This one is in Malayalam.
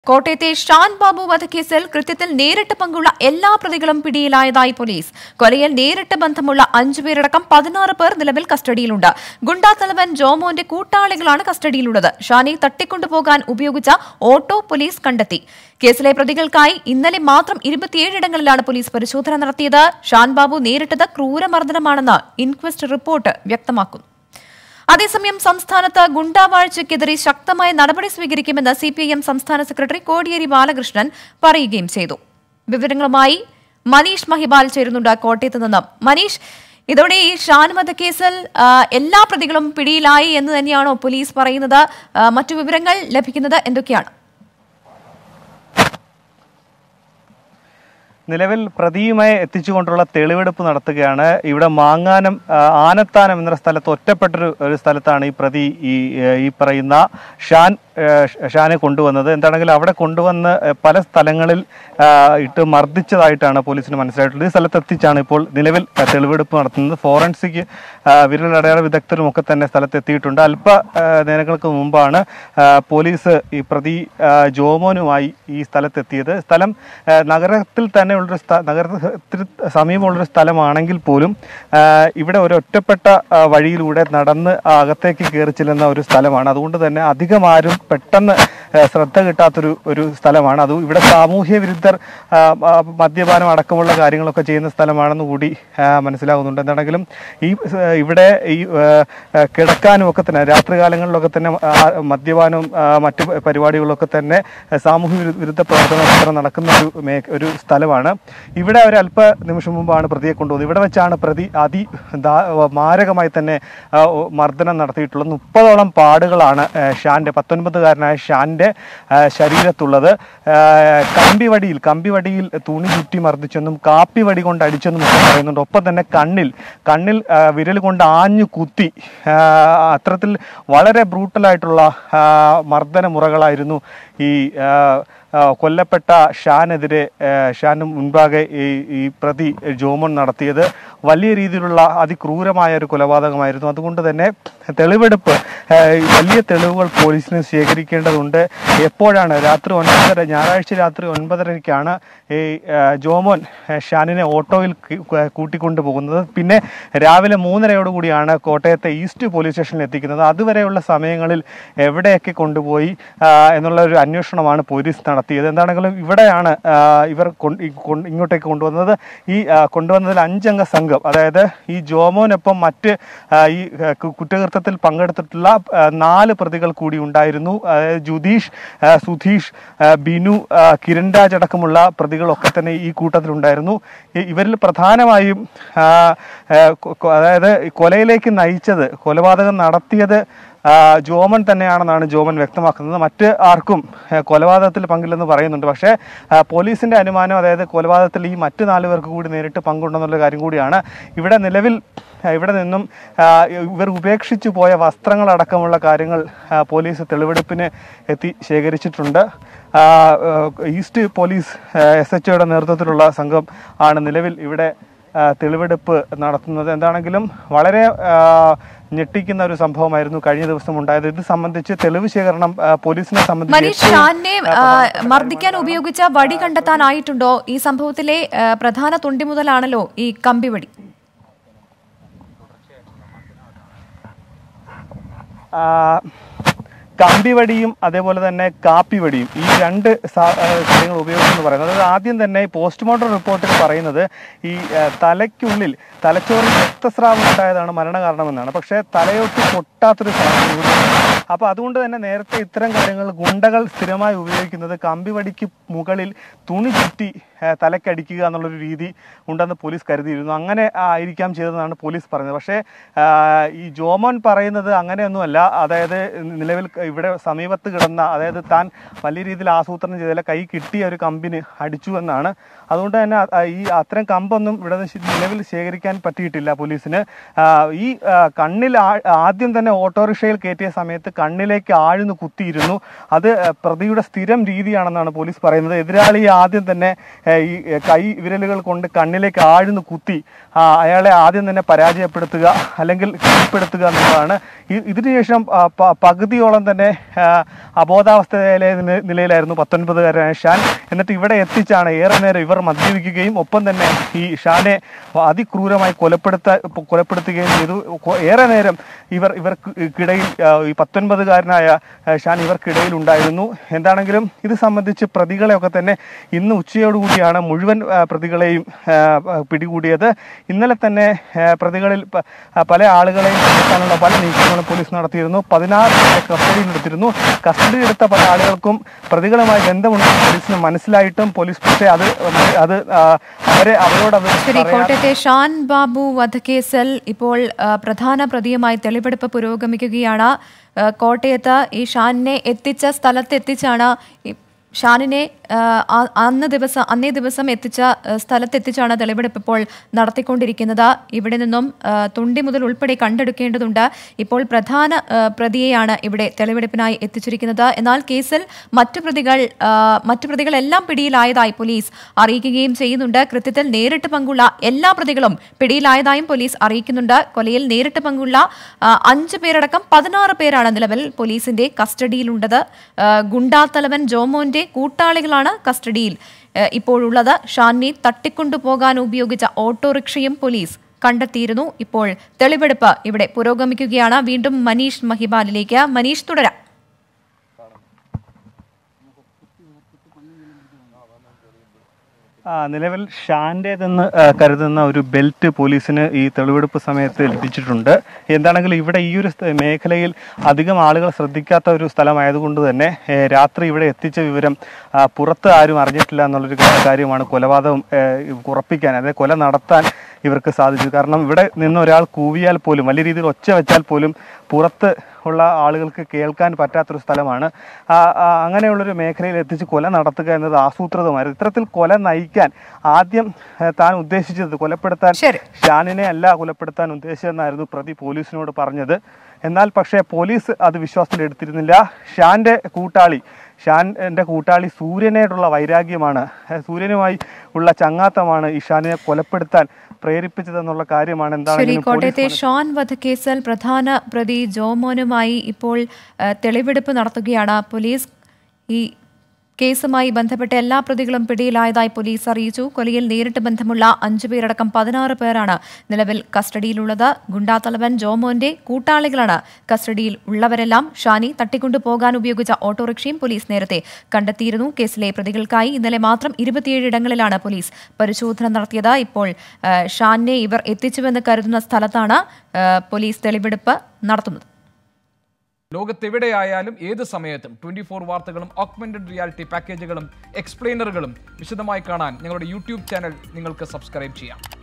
കോട്ടയത്തെ ഷാൻ ബാബു വധക്കേസിൽ കൃത്യത്തിൽ നേരിട്ട് പങ്കുള്ള എല്ലാ പ്രതികളും പിടിയിലായതായി പോലീസ്. കൊലയിൽ നേരിട്ട് ബന്ധമുള്ള 5 പേരടക്കം 16 പേർ നിലവിൽ കസ്റ്റഡിയിലുണ്ട്. ഗുണ്ടാത്തലവൻ ജോമോന്റെ കൂട്ടാളികളാണ് കസ്റ്റഡിയിലുള്ളത്. ഷാനെ തട്ടിക്കൊണ്ടുപോകാൻ ഉപയോഗിച്ച ഓട്ടോ പോലീസ് കണ്ടെത്തി. കേസിലെ പ്രതികൾക്കായി ഇന്നലെ മാത്രം 27 ഇടങ്ങളിലാണ് പോലീസ് പരിശോധന നടത്തിയത്. ഷാൻ ബാബു നേരിട്ടത് ക്രൂരമർദ്ദനമാണെന്ന് ഇൻക്വസ്റ്റ് റിപ്പോർട്ട് വ്യക്തമാക്കുന്നു. അതേസമയം സംസ്ഥാനത്ത് ഗുണ്ടാവാഴ്ചയ്ക്കെതിരെ ശക്തമായ നടപടി സ്വീകരിക്കുമെന്ന് CPIM സംസ്ഥാന സെക്രട്ടറി കോടിയേരി ബാലകൃഷ്ണൻ പറയുകയും ചെയ്തു. വിവരങ്ങളുമായി മനീഷ് മഹിബാൽ ചേരുന്നുണ്ട് കോട്ടയത്ത് നിന്നും. മനീഷ്, ഇതോടെ ഈ ഷാൻ വധക്കേസിൽ എല്ലാ പ്രതികളും പിടിയിലായി എന്ന് തന്നെയാണോ പോലീസ് പറയുന്നത്? മറ്റു വിവരങ്ങൾ ലഭിക്കുന്നത് എന്തൊക്കെയാണ്? നിലവിൽ പ്രതിയുമായി എത്തിച്ചുകൊണ്ടുള്ള തെളിവെടുപ്പ് നടത്തുകയാണ്. ഇവിടെ മാങ്ങാനം ആനത്താനം എന്ന സ്ഥലത്ത് ഒറ്റപ്പെട്ടൊരു സ്ഥലത്താണ് ഈ പ്രതി ഈ പറയുന്ന ഷാനെ കൊണ്ടുവന്നത്. എന്താണെങ്കിലും അവിടെ കൊണ്ടുവന്ന് പല സ്ഥലങ്ങളിൽ ഇട്ട് മർദ്ദിച്ചതായിട്ടാണ് പോലീസിന് മനസ്സിലായിട്ടുള്ളത്. ഈ സ്ഥലത്തെത്തിച്ചാണ് ഇപ്പോൾ നിലവിൽ തെളിവെടുപ്പ് നടത്തുന്നത്. ഫോറൻസിക് വിരലടയാള വിദഗ്ധരും ഒക്കെ തന്നെ സ്ഥലത്തെത്തിയിട്ടുണ്ട്. അല്പ നേരങ്ങൾക്ക് മുമ്പാണ് പോലീസ് ഈ പ്രതി ജോമോനുമായി ഈ സ്ഥലത്തെത്തിയത്. സ്ഥലം നഗരത്തിൽ തന്നെ നഗരത്തിന് സമീപമുള്ളൊരു സ്ഥലമാണെങ്കിൽ പോലും ഇവിടെ ഒരു ഒറ്റപ്പെട്ട വഴിയിലൂടെ നടന്ന് അകത്തേക്ക് കയറി ചെല്ലുന്ന ഒരു സ്ഥലമാണ്. അതുകൊണ്ട് തന്നെ അധികം ആരും പെട്ടെന്ന് ശ്രദ്ധ കിട്ടാത്തൊരു സ്ഥലമാണ്. അത് ഇവിടെ സാമൂഹ്യ വിരുദ്ധർ മദ്യപാനം അടക്കമുള്ള കാര്യങ്ങളൊക്കെ ചെയ്യുന്ന സ്ഥലമാണെന്ന് കൂടി മനസ്സിലാകുന്നുണ്ട്. എന്താണെങ്കിലും ഇവിടെ ഈ കിടക്കാനും ഒക്കെ തന്നെ രാത്രികാലങ്ങളിലൊക്കെ തന്നെ മദ്യപാനവും മറ്റു പരിപാടികളൊക്കെ തന്നെ സാമൂഹ്യ വിരുദ്ധ പ്രവർത്തനം നടക്കുന്ന ഒരു സ്ഥലമാണ്. ഇവിടെ ഒരു അല്പ നിമിഷം മുമ്പാണ് പ്രതിയെ കൊണ്ടുപോകുന്നത്. ഇവിടെ വെച്ചാണ് പ്രതി മാരകമായി തന്നെ മർദ്ദനം നടത്തിയിട്ടുള്ളത്. 30ഓളം പാടുകളാണ് 19കാരനായ ഷാന്റെ ശരീരത്തുള്ളത്. കമ്പിവടിയിൽ തുണി ചുറ്റി മർദ്ദിച്ചെന്നും കാപ്പിവടി കൊണ്ട് അടിച്ചെന്നും ഒക്കെ പറയുന്നുണ്ട്. ഒപ്പം തന്നെ കണ്ണിൽ വിരൽ കൊണ്ട് ആഞ്ഞു കുത്തി അത്തരത്തിൽ വളരെ ബ്രൂട്ടലായിട്ടുള്ള മർദ്ദന മുറകളായിരുന്നു ഈ കൊല്ലപ്പെട്ട ഷാന് മുൻപാകെ ഈ പ്രതി ജോമോൻ നടത്തിയത്. വലിയ രീതിയിലുള്ള അതിക്രൂരമായ ഒരു കൊലപാതകമായിരുന്നു. അതുകൊണ്ട് തന്നെ തെളിവെടുപ്പ് വലിയ തെളിവുകൾ പോലീസിന് ശേഖരിക്കേണ്ടതുണ്ട്. എപ്പോഴാണ് ഞായറാഴ്ച രാത്രി 9:30-ക്കാണ് ഈ ജോമോൻ ഷാനിനെ ഓട്ടോയിൽ കൂട്ടിക്കൊണ്ടു പോകുന്നത്. പിന്നെ രാവിലെ 3:30-ഓടുകൂടിയാണ് കോട്ടയത്തെ ഈസ്റ്റ് പോലീസ് സ്റ്റേഷനിൽ എത്തിക്കുന്നത്. അതുവരെയുള്ള സമയങ്ങളിൽ എവിടെയൊക്കെ കൊണ്ടുപോയി എന്നുള്ള ഒരു അന്വേഷണമാണ് പോലീസ് നടത്തിയത്. എന്താണെങ്കിലും ഇവിടെയാണ് ഇവർ ഇങ്ങോട്ടേക്ക് കൊണ്ടുവന്നത്. ഈ കൊണ്ടുവന്നതിൽ 5 അംഗ സംഘം, അതായത് ഈ ജോമോനൊപ്പം മറ്റ് ഈ കുറ്റകൃത്യത്തിൽ പങ്കെടുത്തിട്ടുള്ള 4 പ്രതികൾ കൂടി ഉണ്ടായിരുന്നു. ജുദീഷ്, സുധീഷ്, ബിനു, കിരൺരാജ് അടക്കമുള്ള പ്രതികളൊക്കെ തന്നെ ഈ കൂട്ടത്തിലുണ്ടായിരുന്നു. ഇവരിൽ പ്രധാനമായും അതായത് കൊലയിലേക്ക് നയിച്ചത്, കൊലപാതകം നടത്തിയത് ജോമൻ തന്നെയാണെന്നാണ് ജോമൻ വ്യക്തമാക്കുന്നത്. മറ്റ് ആർക്കും കൊലപാതകത്തിൽ പങ്കില്ലെന്ന് പറയുന്നുണ്ട്. പക്ഷേ പോലീസിന്റെ അനുമാനം, അതായത് കൊലപാതകത്തിൽ ഈ മറ്റ് 4 പേർക്ക് കൂടി നേരിട്ട് പങ്കുണ്ടെന്നുള്ള കാര്യം കൂടിയാണ്. ഇവിടെ നിന്നും ഇവർ ഉപേക്ഷിച്ചു പോയ വസ്ത്രങ്ങളടക്കമുള്ള കാര്യങ്ങൾ പോലീസ് തെളിവെടുപ്പിന് ശേഖരിച്ചിട്ടുണ്ട്. ഈസ്റ്റ് പോലീസ് SHOയുടെ നേതൃത്വത്തിലുള്ള സംഘം ആണ് നിലവിൽ ഇവിടെ തെളിവെടുപ്പ് നടത്തുന്നത്. എന്താണെങ്കിലും വളരെ ഞെട്ടിക്കുന്ന ഒരു സംഭവമായിരുന്നു കഴിഞ്ഞ ദിവസം ഉണ്ടായത്. ഇത് സംബന്ധിച്ച് തെളിവ് ശേഖരണം പോലീസിനെ സംബന്ധിച്ച് മർദ്ദിക്കാൻ ഉപയോഗിച്ച വടി കണ്ടെത്താനായിട്ടുണ്ടോ? ഈ സംഭവത്തിലെ പ്രധാന തുണ്ടി മുതലാണല്ലോ ഈ കമ്പിവടി. കമ്പിവടിയും അതേപോലെ തന്നെ കാപ്പിവടിയും, ഈ 2 കാര്യങ്ങൾ ഉപയോഗിച്ചെന്ന് പറയുന്നത്. അത് ആദ്യം തന്നെ പോസ്റ്റ്മോർട്ടം റിപ്പോർട്ടിൽ പറയുന്നത് ഈ തലച്ചോറിൽ രക്തസ്രാവം ഉണ്ടായതാണ് മരണകാരണമെന്നാണ്. പക്ഷേ തലയൊട്ട് പൊട്ടാത്തൊരു സാഹചര്യം. അപ്പോൾ അതുകൊണ്ട് തന്നെ നേരത്തെ ഇത്തരം കാര്യങ്ങൾ ഗുണ്ടകൾ സ്ഥിരമായി ഉപയോഗിക്കുന്നത് കമ്പിവടിക്ക് മുകളിൽ തുണി ചുറ്റി തലക്കടിക്കുക എന്നുള്ളൊരു രീതി ഉണ്ടെന്ന് പോലീസ് കരുതിയിരുന്നു. അങ്ങനെ ആയിരിക്കാം ചെയ്തതെന്നാണ് പോലീസ് പറയുന്നത്. പക്ഷേ ഈ ജോമോൻ പറയുന്നത് അങ്ങനെയൊന്നുമല്ല. അതായത് നിലവിൽ ഇവിടെ സമീപത്ത് കിടന്ന, അതായത് താൻ വലിയ രീതിയിൽ ആസൂത്രണം ചെയ്തില്ല, കൈ കിട്ടിയ ഒരു കമ്പിന് അടിച്ചു എന്നാണ്. അതുകൊണ്ട് തന്നെ ഈ അത്തരം കമ്പൊന്നും ഇവിടെ നിലവിൽ ശേഖരിക്കാൻ പറ്റിയിട്ടില്ല പോലീസിന്. ഈ കണ്ണിൽ ആദ്യം തന്നെ ഓട്ടോറിക്ഷയിൽ കയറ്റിയ സമയത്ത് കണ്ണിലേക്ക് ആഴ്ന്നു കുത്തിയിരുന്നു. അത് പ്രതിയുടെ സ്ഥിരം രീതിയാണെന്നാണ് പോലീസ് പറയുന്നത്. എതിരാളി ആദ്യം തന്നെ ഈ കൈ വിരലുകൾ കൊണ്ട് കണ്ണിലേക്ക് ആഴ്ന്നു കുത്തി അയാളെ ആദ്യം തന്നെ പരാജയപ്പെടുത്തുക അല്ലെങ്കിൽ കീഴ്പ്പെടുത്തുക എന്നുള്ളതാണ്. ഇതിനുശേഷം പകുതിയോളം തന്നെ അബോധാവസ്ഥയിലെ നിലയിലായിരുന്നു 19-കാരനായ ഷാൻ. എന്നിട്ട് ഇവിടെ എത്തിച്ചാണ് ഏറെ നേരം ഇവർ മദ്യപിക്കുകയും ഒപ്പം തന്നെ ഈ ഷാനെ അതിക്രൂരമായി കൊലപ്പെടുത്തുകയും ചെയ്തു. ഏറെ നേരം ഇവർക്കിടയിൽ ഈ 19-കാരനായ ഷാൻ ഇവർക്കിടയിൽ ഉണ്ടായിരുന്നു. എന്താണെങ്കിലും ഇത് സംബന്ധിച്ച് പ്രതികളെയൊക്കെ തന്നെ ഇന്ന് ഉച്ചയോടുകൂടിയാണ് മുഴുവൻ പ്രതികളെയും പിടികൂടിയത്. ഇന്നലെ തന്നെ പ്രതികളിൽ പല ആളുകളെയും കണ്ടെത്താനുള്ള പല നീക്കങ്ങളും പോലീസ് നടത്തിയിരുന്നു. 16 പേരെ കസ്റ്റഡിയിലെടുത്തിരുന്നു. കസ്റ്റഡിയിലെടുത്ത പല ആളുകൾക്കും പ്രതികളുമായി ബന്ധമുണ്ടെന്ന് പോലീസിന് മനസ്സിലായിട്ടും പോലീസ് പക്ഷേ കോട്ടയത്തെ ഷാൻ ബാബു വധക്കേസിൽ ഇപ്പോൾ പ്രധാന പ്രതിയുമായി തെളിവെടുപ്പ് പുരോഗമിക്കുകയാണ്. കോട്ടയത്ത് ഈ ഷാനിനെ എത്തിച്ച സ്ഥലത്തെത്തിച്ചാണ് ഷാനിനെ അന്നേ ദിവസം എത്തിച്ച സ്ഥലത്തെത്തിച്ചാണ് തെളിവെടുപ്പ് ഇപ്പോൾ നടത്തിക്കൊണ്ടിരിക്കുന്നത്. ഇവിടെ നിന്നും തൊണ്ടി മുതൽ ഉൾപ്പെടെ കണ്ടെടുക്കേണ്ടതുണ്ട്. ഇപ്പോൾ പ്രധാന പ്രതിയെയാണ് ഇവിടെ തെളിവെടുപ്പിനായി എത്തിച്ചിരിക്കുന്നത്. എന്നാൽ കേസിൽ മറ്റു പ്രതികളെല്ലാം പിടിയിലായതായി പോലീസ് അറിയിക്കുകയും ചെയ്യുന്നുണ്ട്. കൃത്യത്തിൽ നേരിട്ട് പങ്കുള്ള എല്ലാ പ്രതികളും പിടിയിലായതായും പോലീസ് അറിയിക്കുന്നുണ്ട്. കൊലയിൽ നേരിട്ട് പങ്കുള്ള 5 പേരടക്കം 16 പേരാണ് നിലവിൽ പോലീസിന്റെ കസ്റ്റഡിയിലുള്ളത്. ഗുണ്ടാത്തലവൻ ജോമോന്റെ കൂട്ടാളികളാണ് കസ്റ്റഡിയിൽ ഇപ്പോഴുള്ളത്. ഷാനിനെ തട്ടിക്കൊണ്ടുപോകാൻ ഉപയോഗിച്ച ഓട്ടോറിക്ഷയും പോലീസ് കണ്ടെത്തിയിരുന്നു. ഇപ്പോൾ തെളിവെടുപ്പ് ഇവിടെ പുരോഗമിക്കുകയാണ്. വീണ്ടും മനീഷ് മഹിബാലിലേക്ക്. മനീഷ്, തുടരാം. നിലവിൽ ഷാൻ്റേതെന്ന് കരുതുന്ന ഒരു ബെൽറ്റ് പോലീസിന് ഈ തെളിവെടുപ്പ് സമയത്ത് ലഭിച്ചിട്ടുണ്ട്. എന്താണെങ്കിലും ഇവിടെ ഈ ഒരു മേഖലയിൽ അധികം ആളുകൾ ശ്രദ്ധിക്കാത്ത ഒരു സ്ഥലമായതുകൊണ്ട് തന്നെ രാത്രി ഇവിടെ എത്തിച്ച വിവരം പുറത്ത് ആരും അറിഞ്ഞിട്ടില്ല എന്നുള്ളൊരു കാര്യമാണ് കൊലപാതകം ഉറപ്പിക്കാൻ, അതായത് കൊല നടത്താൻ ഇവർക്ക് സാധിച്ചു. കാരണം ഇവിടെ നിന്ന് ഒരാൾ കൂവിയാൽ പോലും, വലിയ രീതിയിൽ ഒച്ച വെച്ചാൽ പോലും പുറത്ത് ഉള്ള ആളുകൾക്ക് കേൾക്കാൻ പറ്റാത്തൊരു സ്ഥലമാണ്. അങ്ങനെയുള്ളൊരു മേഖലയിൽ എത്തിച്ച് കൊല നടത്തുക എന്നത് ആസൂത്രിതമായിരുന്നു. ഇത്തരത്തിൽ കൊല നയിക്കാൻ ആദ്യം താൻ ഉദ്ദേശിച്ചത് കൊലപ്പെടുത്താൻ ഷാനിനെ അല്ല കൊലപ്പെടുത്താൻ ഉദ്ദേശിച്ചതെന്നായിരുന്നു പ്രതി പോലീസിനോട് പറഞ്ഞത്. എന്നാൽ പക്ഷേ പോലീസ് അത് വിശ്വാസത്തിലെടുത്തിരുന്നില്ല. ഷാൻ്റെ കൂട്ടാളി സൂര്യനോടുള്ള വൈരാഗ്യമാണ്, സൂര്യനുമായി ഉള്ള ചങ്ങാത്തമാണ് ഈ ഷാനിനെ കൊലപ്പെടുത്താൻ പ്രേരിപ്പിച്ചതെന്നുള്ള കാര്യമാണ്. എന്താണെങ്കിലും കോട്ടയത്തെ ഷാൻ വധക്കേസിൽ പ്രധാന പ്രതി ജോമോനുമായി ഇപ്പോൾ തെളിവെടുപ്പ് നടത്തുകയാണ് പോലീസ്. ഈ കേസുമായി ബന്ധപ്പെട്ട എല്ലാ പ്രതികളും പിടിയിലായതായി പോലീസ് അറിയിച്ചു. കൊലയിൽ നേരിട്ട് ബന്ധമുള്ള 5 പേരടക്കം 16 പേരാണ് നിലവിൽ കസ്റ്റഡിയിലുള്ളത്. ഗുണ്ടാത്തലവൻ ജോമോന്റെ കൂട്ടാളികളാണ് കസ്റ്റഡിയിൽ ഉള്ളവരെല്ലാം. ഷാനി തട്ടിക്കൊണ്ടുപോകാൻ ഉപയോഗിച്ച ഓട്ടോറിക്ഷയും പോലീസ് നേരത്തെ കണ്ടെത്തിയിരുന്നു. കേസിലെ പ്രതികൾക്കായി ഇന്നലെ മാത്രം 27 ഇടങ്ങളിലാണ് പോലീസ് പരിശോധന നടത്തിയത്. ഇപ്പോൾ ഷാനിനെ ഇവർ എത്തിച്ചുവെന്ന് കരുതുന്ന സ്ഥലത്താണ് പോലീസ് തെളിവെടുപ്പ് നടത്തുന്നത്. ലോകത്തെവിടെയായാലും ഏത് സമയത്തും 24 വാർത്തകളും ഓഗ്മെന്റഡ് റിയാലിറ്റി പാക്കേജുകളും എക്സ്പ്ലെയിനറുകളും വിശദമായി കാണാൻ ഞങ്ങളുടെ യൂട്യൂബ് ചാനൽ നിങ്ങൾക്ക് സബ്സ്ക്രൈബ് ചെയ്യാം.